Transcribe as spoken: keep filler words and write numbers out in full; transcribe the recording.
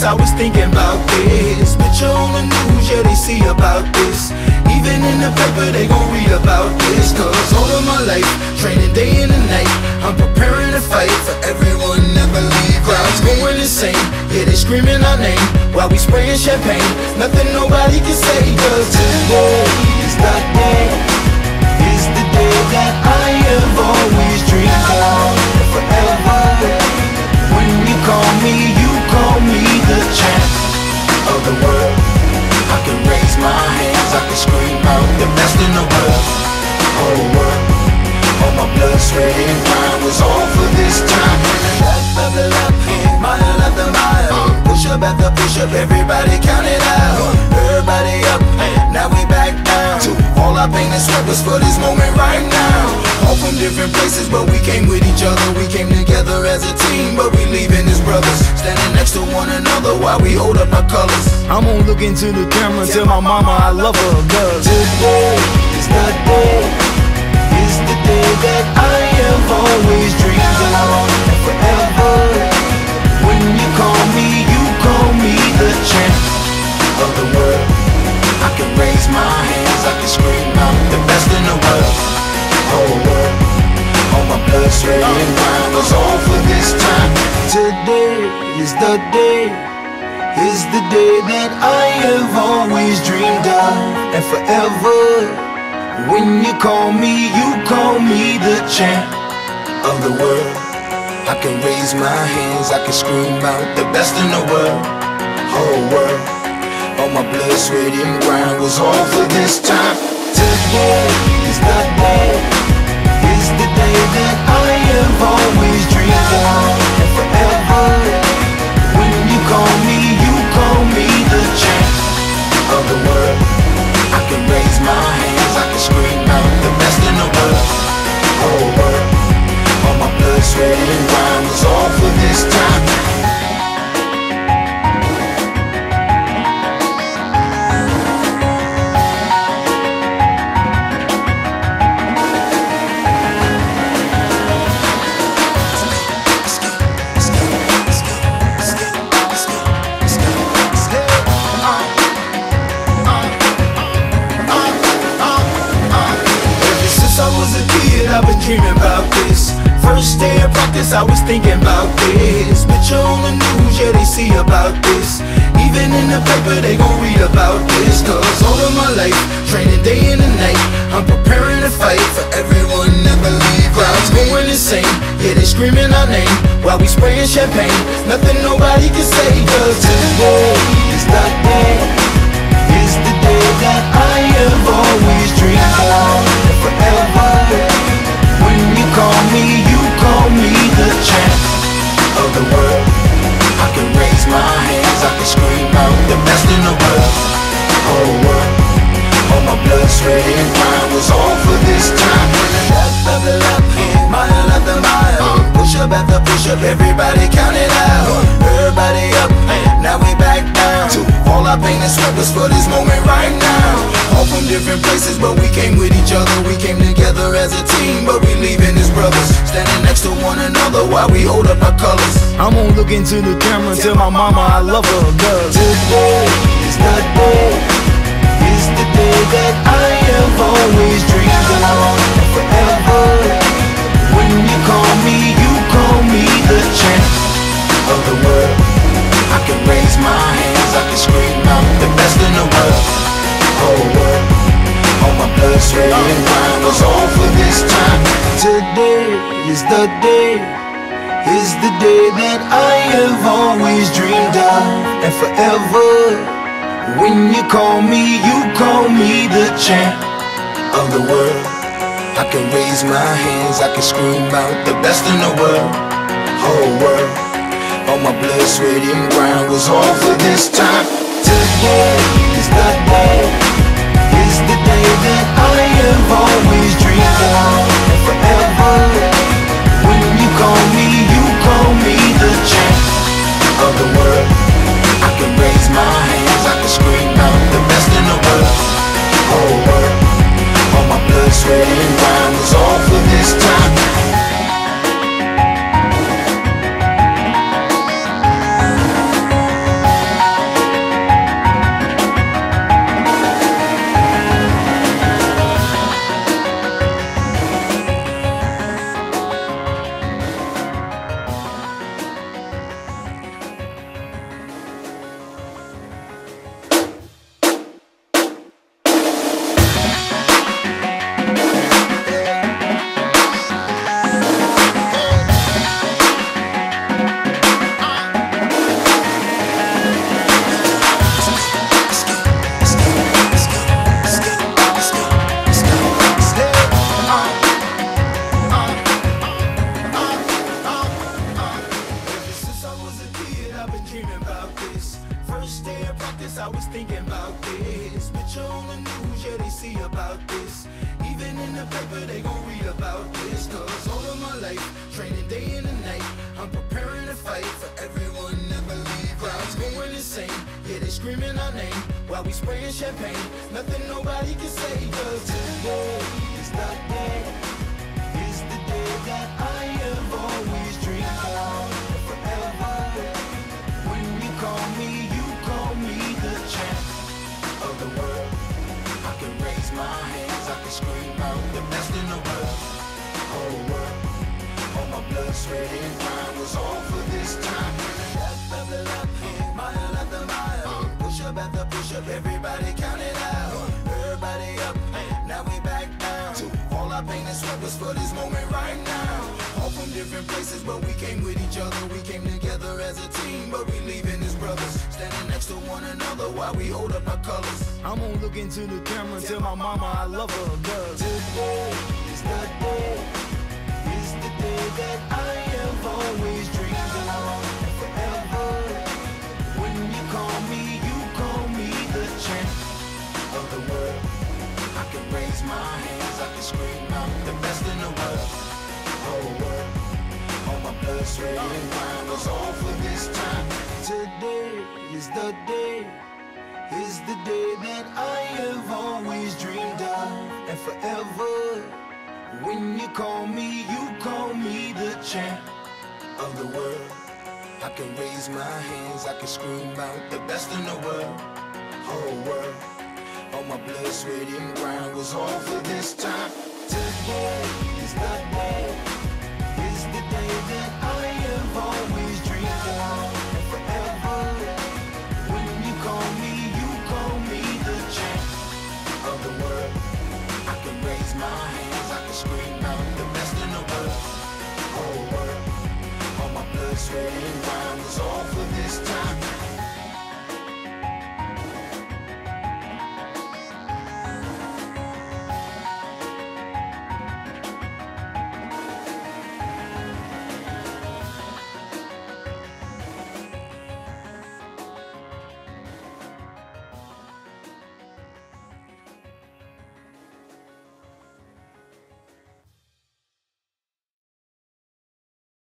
I was thinking about this. Picture on the news, yeah, they see about this. Even in the paper, they gon' read about this. Cause all of my life, training day and night, I'm preparing to fight for everyone that believe. Crowds going insane, yeah, they screaming our name while we spraying champagne. Nothing nobody can say, cause today is the day, is the day that I have always dreamed of. Forever, when you call me, you call me the champ of the world. I can raise my hands, I can scream out, the best in the world. Whole world, all my blood, sweat and grind was all for this time. Left after left, mile after mile, push up after push up, everybody count it out. Everybody up, now we back down. All our pain and sweat was for this moment right now. All from different places, but we came with each other. We came together as a team, but we leaving as brothers. Standing next to one another while we hold up our colors. I'm gonna look into the camera and tell my mama I love her, cause today is the day, is the day that I have always dreamed of. And forever, when you call me, you call me the champ of the world. I can raise my hands, I can scream out, the best in the world. Whole world, all my blood, sweat and grind was all for this time. Today is the day, is the day that I have always dreamed of. And forever, when you call me, you call me the champ of the world. I can raise my hands, I can scream out, the best in the world. Whole world, all my blood, sweat and grind was all for this time. Today is the day, is the day that I have always dreamed of. And forever, when you call me, you call me the champ of the world. I can raise my hands, I can scream out, the best in the world. Whole world, all my blood, sweat and grind was all for this time. I've been dreaming about this. First day of practice, I was thinking about this. Picture on the news, yeah, they see about this. Even in the paper, they gon' read about this. Cause all of my life, training day and night, I'm preparing to fight for everyone that believe. Crowds going insane, yeah, they screaming our name while we spraying champagne. Nothing nobody can say, cause today is the day, is the day that I have always dreamed of. And forever, when you call me, you call me the champ of the world. I can raise my hands, I can scream out, the best in the world. Whole world, all my blood, sweat and grind was all for this time. Left after left, mile after mile, push up after push up, everybody count it out. Everybody up, now we back down. All our pain and sweat was for this moment right now. All from different places, but we came with each other. We came together as a team, but we leaving as brothers. Standing next to one another while we hold up our colors. I'm gonna look into the camera and tell my mama I love her, cause today is the day, is the day that I have always dreamed of. And forever, when you call me, you call me the champ of the world. I can raise my hands, I can scream out, the best in the world. Whole world, all my blood, sweat and grind was all for this time. Today is the day, is the day that I have always dreamed of. And forever, when you call me, you call me the champ of the world. I can raise my hands, I can scream out, the best in the world. Whole world, all my blood, sweat and grind was all for this time. Today is the day, is the day that I have always dreamed of. And forever, when you call me, you call me the champ of the world. I can raise my hands, I can scream out, the best in the world. Whole world, all my blood, sweat and grind was all for this time. dreaming about this. First day of practice, I was thinking about this. Picture on the news, yeah, they see about this. Even in the paper, they gon' read about this. Cause all of my life, training day and night, I'm preparing to fight for everyone to believe. Crowds going insane, yeah, they screaming our name while we spraying champagne. Nothing nobody can say. Cause today is the day, is the day that I have always dreamed of. Forever, when you call me, you call me the champ of the world. I can raise my hands, I can scream out the best in the world. Whole world, all my blood, sweat and grind was all for this time. Lap after lap, mile after mile, push up after push up, everybody count it out. Everybody up, now we back down. All our pain and sweat was for this moment right now. All from different places, but we came with each other. We came together as a team, but we leaving as brothers. Standing next to one another while we hold up our colors. I'm gonna look into the camera and tell my mama I love her. Cause today is the day, is the day that I have always dreamed of. Forever, when you call me, you call me the champ of the world. I can raise my hands, I can scream out the best in the world. Whole world, all my blood, sweat and grind was all for this time. Today is the day, is the day that I have always dreamed of. And forever, when you call me, you call me the champ of the world. I can raise my hands, I can scream out the best in the world. Whole world, all my blood, sweat and grind was all for this time. Today is the day, is the day that I have always dreamed of. And forever, when you call me, you call me the champ of the world. I can raise my hands, I can scream out the best in the world. Whole world, all my blood, sweat and grind was all for